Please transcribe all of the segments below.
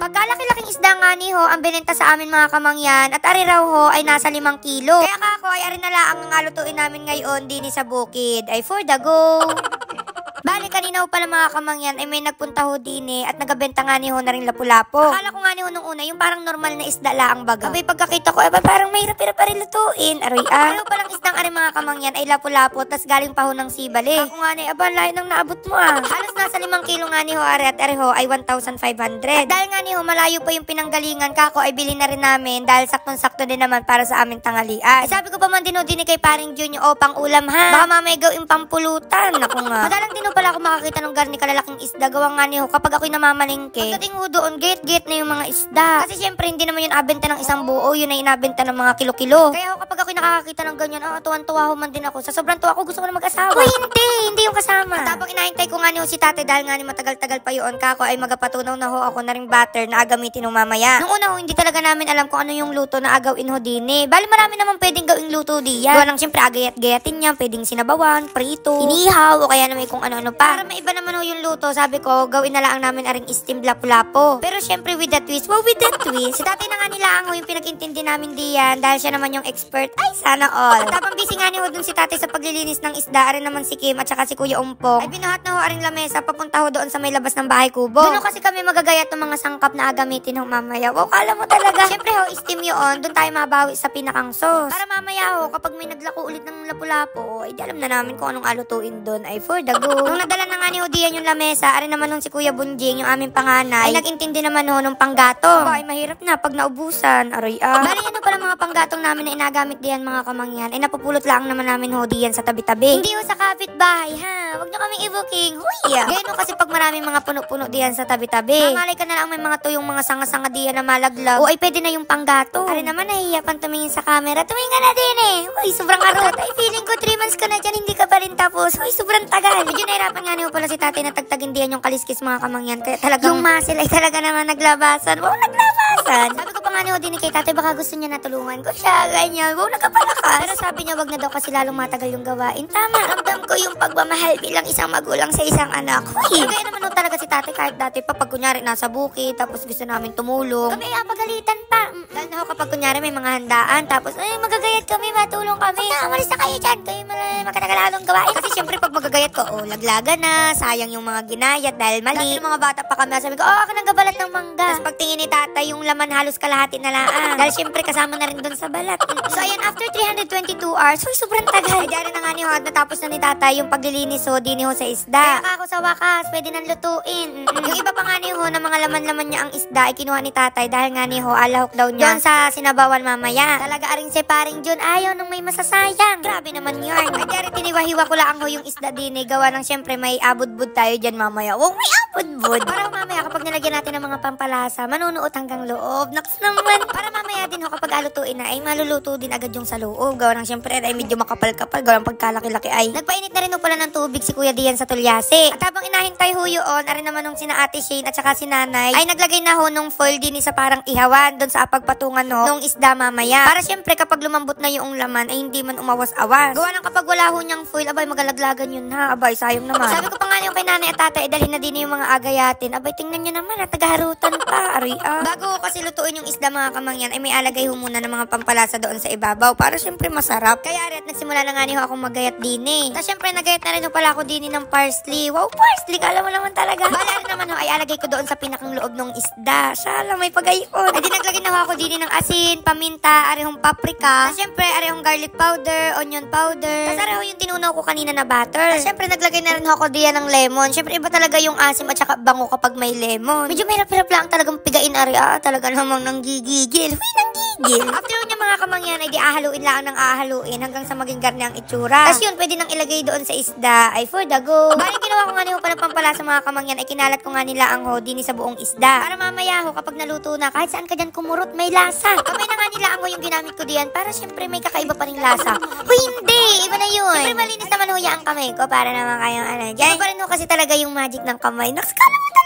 Pagkalaki-laking isda nga ni ho, ang binenta sa amin mga kamangyan, at ari raw ho ay nasa 5 kilo. Kaya kako ay ari na lang ang lutuin namin ngayon din sa bukid ay for the go. Bali, kanina ho pala mga kamangyan ay may nagpunta ho din at nagabenta nga ni ho na rin lapu-lapo. Akala ko nga ni ho nung una, yung parang normal na isda laang baga. Abay, pagkakita ko, parang may hirap-hirap pa rin lutuin. Aroy, ano palang isdang ari mga kamangyan ay lapu-lapo, tas galing pa ho ng sibali. Ako nga ni, layo nang naabot mo Halos nasa 5 kilo nga ni ho ari at ari ho ay 1,500. At dahil nga ni ho, malayo pa yung pinanggalingan, kako ay bili na rin namin dahil saktong-sakto din naman para sa aming tanghalian. Sabi ko pa man din ho din kay paring Junior, pang ulam ha. Baka mamay gawing pampulutan. Ako nga. Madalang din pala ako makakita ng garni kalalaking isda. Gawa nga niyo kapag ako'y namamalingke. Pagdating ho doon, get na yung mga isda. Kasi syempre hindi naman yun abenta ng isang buo. Yun ay inabenta ng mga kilo-kilo. Kaya ho kapag ako'y nakakakita ng ganyan, tuwan-tuwa ho man din ako. Sa sobrang tuwa ko, gusto ko na mag-asawa. Uy, hindi yung kasama. At habang inahintay ko nga niyo si tate dahil nga ni matagal-tagal pa yun, kako ay magapatunaw na ho ako na ring butter na agamitin ng mamaya. Nung una ho, hindi talaga namin alam kung ano yung luto na agawin ho din Bali marami naman pwedeng gawing luto diyan. Gawa ng syempre agayat-gayatin niya, pwedeng sinabawan, prito, inihaw, o kaya na may kung ano-ano pa. Para maiba naman ho yung luto, sabi ko, gawin na lang namin aring steam lapu-lapo. Pero syempre with the twist, with the twist, si tatay na nga nila ang ho yung pinag-intindi namin diyan dahil siya naman yung expert. Ay, sana all. At habang busy nga ni ho dun si tatay sa paglilinis ng isda, arin naman si Kim at saka si Kuya Umpong, ay binuhat na ho aring lamesa papunta ho doon sa may labas ng bahay kubo. Doon kasi kami magagayat ng mga sangkap na agamitin ho mamaya. Wow, kala mo talaga. Syempre ho, steam yun, doon tayo mabawi sa pinakang sauce. Para mamaya ho, kapag may naglako ulit ng lapu-lapo, ay di alam na namin kung anong alutuin doon ay for the go. Nung nadala na nga ni Dian yung lamesa, ari naman nung si Kuya Bunjing, yung aming panganay, ay nag-intindi naman ho nung panggatong. Ay mahirap na pag naubusan, aroy Bali yan pala mga panggatong namin na inagamit diyan mga kamangyan, ay napupulot lang naman namin ho diyan sa tabi-tabi. Hindi ho sa kapitbahay ha, wag nyo kaming i-booking, huy Ganyan ho kasi pag maraming mga puno-puno diyan sa tabi-tabi. Mamalay ka na lang may mga tuyong mga sanga-sanga diyan na malaglag, o ay pwede na yung panggatong. Ari naman nahiya pang tumingin sa camera, tumingin ka na din Uy, sobrang arot. Ay feeling ko 3 months ka na dyan, hindi ka pa rin tapos. Uy, sobrang tagal. Medyo nahirapan nga niyo pala si tatay na tagtagin diyan yung kaliskis mga kamangyan. Kaya talagang yung muscle ay talaga naman naglabasan. Wow, naglabasan. Sabi ko pa nga niyo din kay tatay, baka gusto niya na tulungan ko siya. Ganyan. Wow, nagkapalakas. Pero sabi niya, wag na daw kasi lalong matagal yung gawain. Tama, ramdam ko yung pagmamahal bilang isang magulang sa isang anak. Uy, kaya naman talaga si tatay kahit dati pa pag kunyari nasa bukid, tapos gusto namin tumulong. Kami pagalitan pa. Lalo na ho kapag kunyari may mga handaan, tapos ay magagayat kami, matulong kami. Umalis na kayo dyan. Kayo makatagalalong gawain. Kasi syempre pag magagayat ko, laglaga na, sayang yung mga ginayat dahil mali. Dahil mga bata pa kami, sabi ko, ako nang gabalat ng mangga. Tapos pagtingin ni tatay, yung laman halos kalahati na laan. Dahil syempre kasama na rin doon sa balat. So ayan, after 322 hours, sobrang tagal. Ay, dyan na nga ni ho, natapos na ni tatay yung paglilinis ho, di ni ho sa isda. Kaya ako sa wakas, pwede nang lutuin. Yung iba pa nga ni ho, na mga laman-laman niya ang isda, ay kinuha ni tatay dahil nga ni ho, alahok daw niya doon sa sinabawan mamaya. Talaga aring si paring Jun, ayaw nung may masasayang. Grabe naman yun. Ay, dyan tiniwahiwa ko lang ho yung isda din gawa ng syempre may abud-bud tayo dyan mamaya. Wow, may abud-bud. Para mamaya kapag nilagyan natin ng mga pampalasa, manunuot hanggang loob. Naks naman. Para mamaya din ho kapag alutuin na ay maluluto din agad yung sa loob. Gawa ng syempre ay medyo makapal-kapal. Gawa ng pagkalaki-laki ay nagpainit na rin ho pala ng tubig si Kuya Dian sa tulyase. At habang inahintay ho yun, arin naman nung sina Ate Shane at saka si Nanay ay naglagay na ho nung foil din sa parang ihawan doon sa pagpatungan ho nung isda mamaya. Para syempre kapag lumambot na yung laman ay hindi man umawas-awas. Gawa ng kapag wala ho niyang foil, abay magalaglagan yun ha. Abay sayang naman. Sabi ko pa nga yung kay Nanay at Tatay, dalhin na din yung mga agayatin. Abay tingnan nyo naman at nagaharutan pa. Aray Bago kasi lutuin yung isda mga kamangyan ay may alagay ho muna ng mga pampalasa doon sa ibabaw para syempre masarap. Kaya arit nagsimula na nga niyo akong magayat din Tapos syempre nagayat na rin ho pala ako din ng parsley. Wow, parsley, kala mo naman talaga. Bala rin naman ho ay alagay ko doon sa pinakang loob ng isda. Sala may pagayon. Ay di naglagay na ho ako din ng asin, paminta, arehong paprika. Tapos syempre arehong garlic powder, onion powder. Tapos areho yung tinunaw ko kanina na butter. Tapos syempre naglagay na rin ako diyan ng lemon. Syempre iba talaga yung asim at saka bango kapag may lemon. Medyo mahirap-hirap lang talagang pigain talaga namang nanggigigil. Huy, nanggigil. After niya mga kamangyan ay di ahaluin lang ng ahaluin hanggang sa maging garni ang itsura. Tapos yun pwede nang ilagay doon sa isda ay for the go. Bali ginawa ko nga niyo pa ng pampalasa mga kamangyan ay kinalat ko nga nila ang hodini sa buong isda. Para mamaya ho kapag naluto na kahit saan ka dyan kumurot may lasa. Kamay na nga nila ang yung ginamit ko diyan para syempre may kakaiba pa ring lasa. Huy, hindi! Iba na yun. Syempre malinis naman ho ang kamay ko para naman kayong dyan. Iba pa rin ho kasi talaga yung magic ng kamay. Naks, kala mo talaga.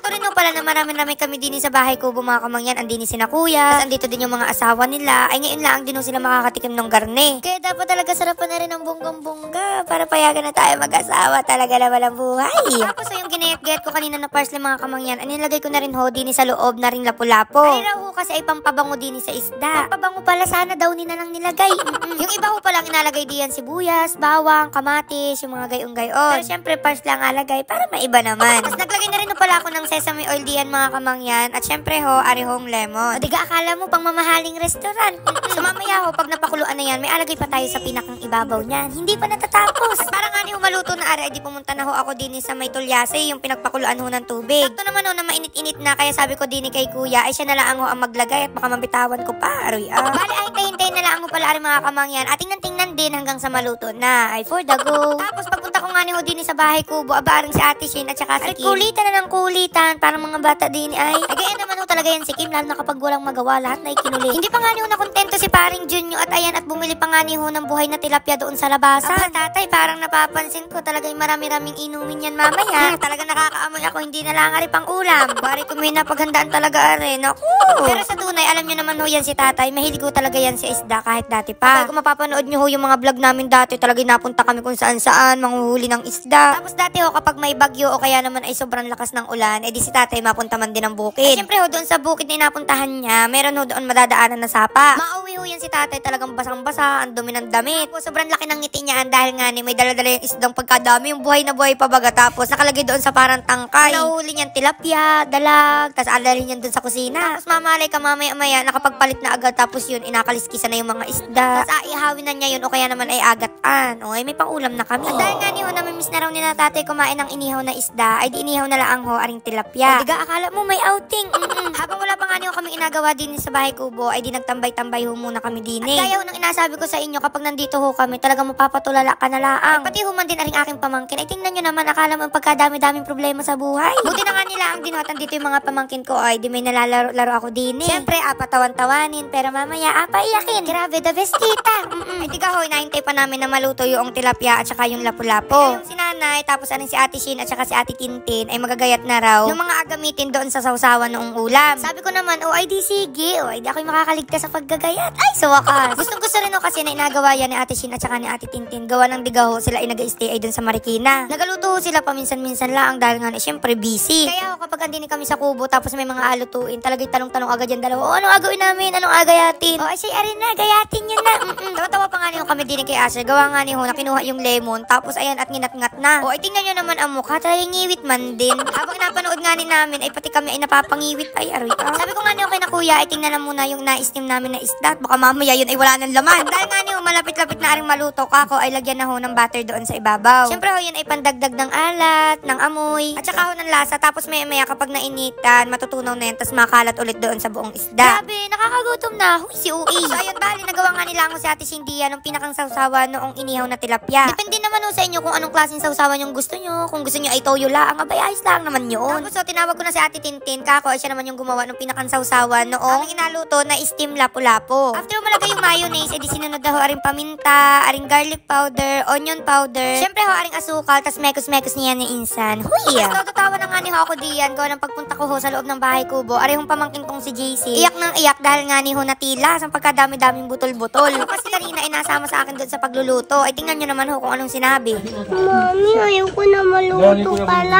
Sakto rin pala na marami-rami kami din sa bahay kubo mga kamangyan. Andini sina kuya, tapos andito din yung mga asawa nila. Ay ngayon lang din sila makakatikim ng garne. Kaya dapat talaga sarapan na rin ng bonggang-bongga para payagan na tayo mag-asawa. Talaga naman ang buhay. Tapos yung ginayat-gayat ko kanina na parsley mga kamangyan, nilagay ko na rin ho din sa loob na rin lapu-lapo. Ay raw ho kasi ay pampabango din sa isda. Pampabango pala sana daw nila nang nilagay. Yung iba ho palang inalagay diyan sibuyas, bawang, kamatis, yung mga gayong-gayon. Pero syempre parsley ang alagay para maiba naman. Tapos naglagay na rin pala ako ng sesame oil diyan mga kamangyan. At syempre ho, arihong lemon. O diga akala mo pang mamahaling restaurant. So mamaya ho, pag napakuluan na yan, may alagay pa tayo sa pinakang ibabaw niyan. Hindi pa natatapos. At parang nga ni maluto na ari, di pumunta na ho ako din sa may tulyase, yung pinagpakuluan ho ng tubig. Sakto naman ho na mainit-init na, kaya sabi ko din kay kuya, ay siya na lang ho ang maglagay at baka mabitawan ko pa. Aroy Bali ay hintay-hintay na lang ho pala ari mga kamangyan. At tingnan-tingnan din hanggang sa maluto na. Ay for the go. Tapos pagpunta ko nga ni ho din sa bahay kubo, abarang si Ate Shin at saka si Kim. Kulitan na ng kulitan, parang mga bata din ay. Ay ganyan naman ho talaga yan si Kim, lalo na kapag walang magawa, lahat na ikinulit. Hindi pa nga ni ho nakontento si paring Junyo at ayan at bumili pa nga ni ho ng buhay na tilapia doon sa labasan. Aba tatay, parang napapansin ko talaga yung marami-raming inumin yan mamaya. Talaga nakakaamoy ako, hindi na lang ari pang ulam. Bari ko may napaghandaan talaga ari. Naku. Pero sa tunay, alam nyo naman ho yan si tatay, mahilig ko talaga yan sa isda kahit dati pa. Kung mapapanood nyo ho yung mga vlog namin dati, talaga napunta kami kung saan-saan, manghuhuli ng isda. Tapos dati ho kapag may bagyo o kaya naman ay sobrang lakas ng ulan, edi si tatay mapunta man din ng bukid. Siyempre ho, doon sa bukid na inapuntahan niya, meron ho doon madadaanan na sapa. Mauwi ho yan si tatay, talagang basang-basa, ang dumi ng damit. Tapos sobrang laki ng ngiti niya dahil nga ni may dala-dala yung isdang pagkadami, yung buhay na buhay pa baga. Tapos nakalagay doon sa parang tangkay. Nahuli niyan tilapia, dalag, tapos alalin niyan doon sa kusina. Tapos mamalay ka mamaya-maya, nakapagpalit na agad, tapos yun, inakaliskisan na yung mga isda. Tapos aihawin na niya yun o kaya naman ay agatan. O ay may pangulam na kami. At dahil nga ni ho, namimiss na raw ni na tatay kumain ng inihaw na isda, ay di inihaw na lang ho aring tilapia. O diga akala mo may outing. Habang wala pa nga ni ho kami inagawa din sa bahay kubo, ay di nagtambay-tambay ho muna kami din eh. At gaya ho nang inasabi ko sa inyo, kapag nandito ho kami, talagang mapapatulala ka na laang. Pati ho man din aring aking pamangkin, ay tingnan nyo naman, akala mo ang pagkadami-daming problema sa buhay. Buti na nga nila ang dinuhatan dito yung mga pamangkin ko, ay di may nalalaro-laro ako din eh. Siyempre, apatawan-tawanin, pero mamaya apaiyakin. Grabe, the best tita. Ay diga ho, inahintay pa namin na maluto yung tilapia at saka yung lapu-lapo. Yung si nanay, tapos aning si Ate Shin at saka si Ate Tintin, ay magagayat na raw yung mga agamitin doon sa sausawan noong ulam. Sabi ko naman, ay di sige, ay di ako'y makakaligtas sa paggagayat. Ay, sa wakas. Gustong-gusto rin ho kasi na inagawa yan ni Ate Shin at saka ni Ate Tintin. Gawa ng diga ho, sila ay nag-stay ay doon sa Marikina. Nagaluto ho sila paminsan-minsan lang dahil nga syempre busy. Kaya ho, kapag andini kami sa kubo tapos may mga alutuin, talaga'y tanong-tanong agad yan dalawa. Anong agawin namin? Anong agayatin? Ay siya arin na, gayatin yun na. Tawa-tawa pa nga niyo kami din kay Asher. Gawa nga niyo na kinuha yung lemon tapos ayan at nginat-ngat na. Ay tingnan nyo naman ang mukha, talagang ngiwit man din. Habang napanood nga ni namin ay pati kami ay napapangiwit. Ay aroy Sabi ko nga niyo kay na kuya, ay tingnan na muna yung na-steam namin na isda. Baka mamaya yun ay wala ng laman. Dahil nga niyo malapit-lapit na aring maluto kako, ay lagyan na ho ng butter doon sa ibabaw. Siyempre ho, yun ay pandagdag ng alat, ng amoy, at saka ho ng lasa. Tapos maya-maya kapag nainitan, matutunaw na yan, tapos makalat ulit doon sa buong isda. Grabe, nakakagutom na. Huy, si Ui. So ayun, bali, nagawa nga nila ako si Ate Cindy nung pinakang sausawan noong inihaw na tilapia. Depende naman ho sa inyo kung anong klaseng sausawan yung gusto nyo. Kung gusto nyo ay toyo lang, abay ayos lang naman yun. Tapos so, tinawag ko na si Ate Tintin, kako, ay siya naman yung gumawa ng pinakang sausawan noong inaluto na steam lapu-lapo. After malagay yung mayonnaise, edi sinunod na ho aring paminta, aring garlic powder, onion powder, syempre ho aring asukal, tas mekos-mekos niya ni insan. Huy! Tapos tatawa na nga ni ho ako diyan, gawa ng pagpunta ko ho sa loob ng bahay kubo, arihong pamangkin kong si JC. Iyak nang iyak dahil nga ni ho natila sa pagkadami-daming butol-butol. Kasi kanina ay nasama sa akin doon sa pagluluto. Ay tingnan nyo naman ho kung anong sinabi. Mami, ayaw ko na maluto pala.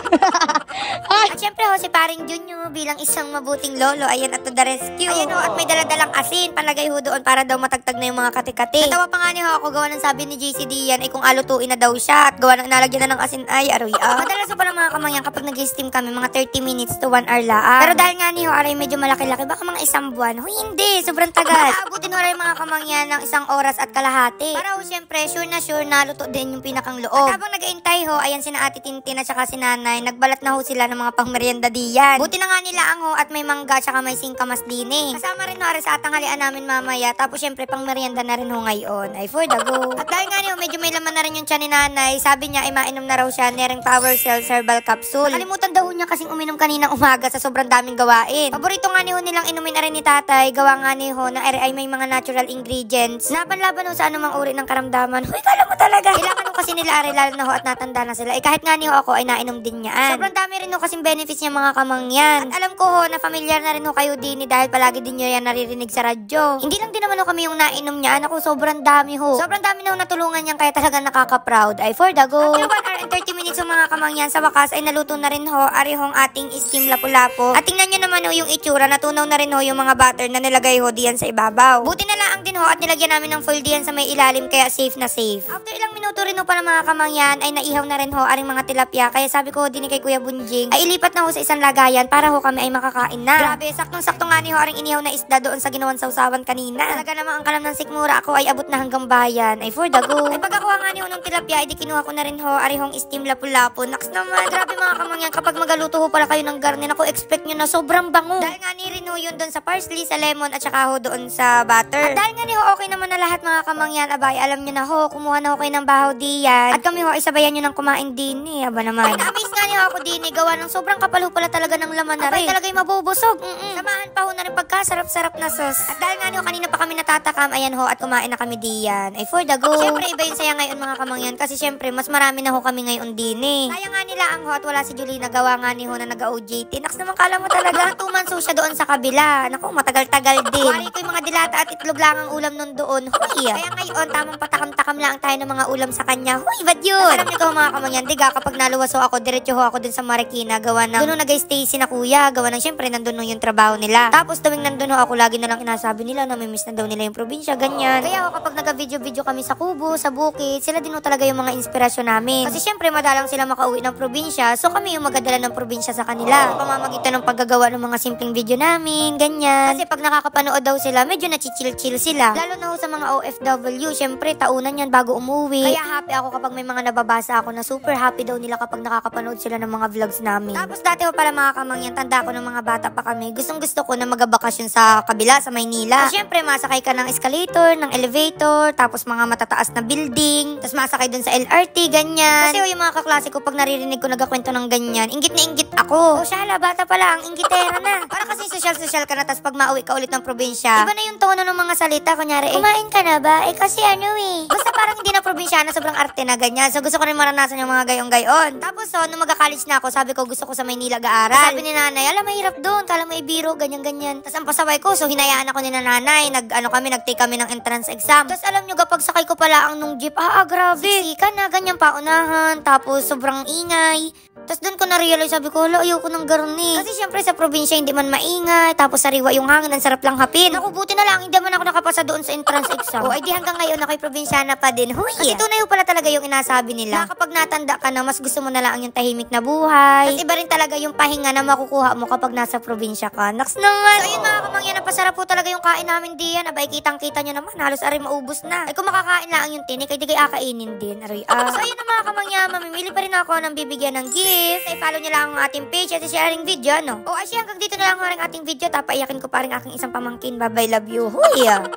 At syempre ho, si paring Junyo bilang isang mabuting lolo, ayan at to the rescue. Ayan ho, at may daladalang asin, palagay ho doon para daw matagtag na yung mga kati-kati. Natawa pa nga ni ho ako, gawa ng sabi ni JC Dian ay kung alutuin na daw siya at gawa ng nalagyan na ng asin ay aroy. Madalas ho pala mga kamangyan kapag nag-steam kami, mga 30 minutes to 1 hour lang. Pero dahil nga ni ho, aray medyo malaki-laki, baka mga isang buwan. Huy, hindi, sobrang tagal. Aabutin ho rin mga kamangyan ng isang oras at kalahati. Para ho, syempre, sure na luto din yung pinakang loob. At habang nag-aintay ho, ayan sina Ate Tintin at saka si Nanay, nagbalat na ho sila ng mga pangmerienda diyan. Buti na nga nila ang ho at may mangga at saka may singkamas din eh. Kasama rin ho sa tanghalian namin mamaya. Tapos syempre pangmerienda na rin ho ngayon. Ay for the go. At dahil nga niyo medyo may laman na rin yung tiyan ni Nanay, sabi niya ay mainom na raw siya nering Power Cells Herbal Capsule. Nakalimutan daw niya kasing uminom kaninang umaga sa sobrang daming gawain. Paborito nga ni ho nilang inumin na rin ni tatay. Gawa nga ni ho na ay may mga natural ingredients. Laban-laban ho sa anumang uri ng karamdaman. Huy, kala mo talaga. Kailangan ho kasi nila lalo na ho at natanda na sila. Eh kahit nga ni ho ako ay nainom din niya. Sobrang dami Marami rin ho kasing benefits niya mga kamangyan. At alam ko ho na familiar na rin ho kayo din dahil palagi din nyo yan naririnig sa radyo. Hindi lang din naman ho kami yung nainom niya. Anak ko, sobrang dami ho. Sobrang dami na ho natulungan niyan kaya talaga nakaka-proud. Ay, for the go. After 1 hour and 30 minutes ho mga kamangyan, sa wakas ay naluto na rin ho ari hong ating steam lapu-lapu. At tingnan nyo naman ho yung itsura. Natunaw na rin ho yung mga butter na nilagay ho diyan sa ibabaw. Buti na lang din ho at nilagyan namin ng foil diyan sa may ilalim kaya safe na safe. After ilang minuto rin ho pala mga kamangyan ay naihaw na rin ho aring mga tilapia. Kaya sabi ko din kay Kuya Bunjing ay ilipat na ho sa isang lagayan para ho kami ay makakain na. Grabe, saktong-sakto nga ni ho aring inihaw na isda doon sa ginawan sausawan kanina. Talaga namang ang kalam ng sikmura ako ay abot na hanggang bayan. Ay for the go. Ay pagkakuha nga ni ho ng tilapia ay di kinuha ko na rin ho ari hong steam lapu-lapu. Naks naman, grabe mga kamangyan, kapag magaluto ho pala kayo ng garnin, ako expect nyo na sobrang bango. Dahil nga ni rin ho yun doon sa parsley, sa lemon at saka ho doon sa butter. At dahil nga ni ho okay naman na lahat mga kamangyan, abay alam nyo na ho, kumuha na ho kayo ng bahaw diyan. At kami ho ay sabayan nyo ng kumain din aba naman. Ay na-amaze nga ni ho ako din gawa ng sobrang kapal ho pala talaga ng laman na rin. Abay talaga yung mabubusog. Samahan pa ho na rin pagkasarap-sarap na sauce. At dahil nga ni ho kanina pa kami natatakam, ayan ho at kumain na kami diyan. Ay for the go. Siyempre iba yung saya ngayon mga kamangyan kasi siyempre mas marami na ho kami ngayon din Kaya nga nila ang ho at wala si Julina, gawa nga ni ho na nag-OJT. Naks naman kala mo talaga 2 months ho siya doon sa kabila. Naku, matagal-tagal din. Wari ko yung mga dilata at itlog lang ang ulam nun doon. Huy! Kaya ngayon, tamang patakam-takam lang tayo ng mga ulam sa kanya. Huy, bad yun? Alam niyo ko mga kamangyan, diga kapag naluwas ho ako, diretso ho ako dun sa Marikina. Gawa ng doon nag-stay si na kuya. Gawa ng syempre nandun yung trabaho nila. Tapos tuwing nandun ho ako, lagi na lang inasabi nila na may miss na daw nila yung probinsya, ganyan. Kaya ho kapag nag-video-video kami sa Kubo, sa bukid, sila din ho talaga yung mga inspirasyon namin. Kasi syempre madalang sila makauwi ng probinsya, so kami yung magadala ng probinsya sa kanila. Pamamagitan ng paggagawa ng mga simpleng video namin, ganyan. Kasi pag nakakapanood daw sila, medyo nachichill-chill sila. Lalo na ho sa mga OFW, syempre taunan yan bago umuwi. Kaya happy ako kapag may mga nababasa ako na super happy daw nila kapag nakakapanood sila ng mga vlogs namin. Tapos dati ho pala mga kamangyan, tanda ko ng mga bata pa kami, gustong-gusto ko na magabakasyon sa kabila, sa Maynila. So, syempre masakay ka ng escalator, ng elevator, tapos mga matataas na building, tapos masakay dun sa LRT, ganyan. Kasi ho yung mga kaklase ko, pag naririnig ko nagkakwento ng ganyan, inggit na inggit ako. O syala, bata pa lang, inggitera na. Para kasi social-social ka na, tapos pag mauwi ka ulit ng probinsya, iba na yung tono ng mga salita. Kunyari, kumain ka na ba? Kasi ano basta parang hindi na probinsyana, sobrang arte na ganyan. So gusto ko rin maranasan yung mga gayong-gayon. Tapos nung mag-college na ako, sabi ko gusto ko sa Maynila ga-aral. Sabi ni nanay, alam mahirap doon, kala mo ibiro, ganyan-ganyan. Tapos ang pasaway ko, so hinayaan ako ni nanay, nag-take kami ng entrance exam. Tapos alam nyo, kapag sakay ko pala ang nung jeep, grabe. Siksikan na, ganyan pa unahan, tapos sobrang ingay. Tapos doon ko na-realize, sabi ko, hala, ayoko ng garni. Kasi syempre sa probinsya hindi man maingay, tapos sariwa yung hangin, ang sarap lang hapin. Naku, buti na lang, hindi man ako nakapasa doon sa entrance exam. O, ay di hanggang ngayon ako'y probinsyana pa din. Huy! Kasi tunay pala talaga yung inasabi nila. Na kapag natanda ka na, mas gusto mo na lang yung tahimik na buhay. Tapos iba rin talaga yung pahinga na makukuha mo kapag nasa probinsya ka. Naks naman! So yun mga kamangyan, napasarap po talaga yung kain namin diyan. Abay, kitang-kita nyo naman, halos aray maubos na. Ay kung makakain lang yung tinik, ay di kay akainin din. Aray, So ayun na mga kamangyan, mamimili pa rin ako ng bibigyan ng gift. Ay follow nyo lang ang ating page at sharing video, no? O ay hanggang dito na lang ang ating video. Tapos iyakin ko pa rin aking isang pamangkin. Bye-bye, love you. Huy!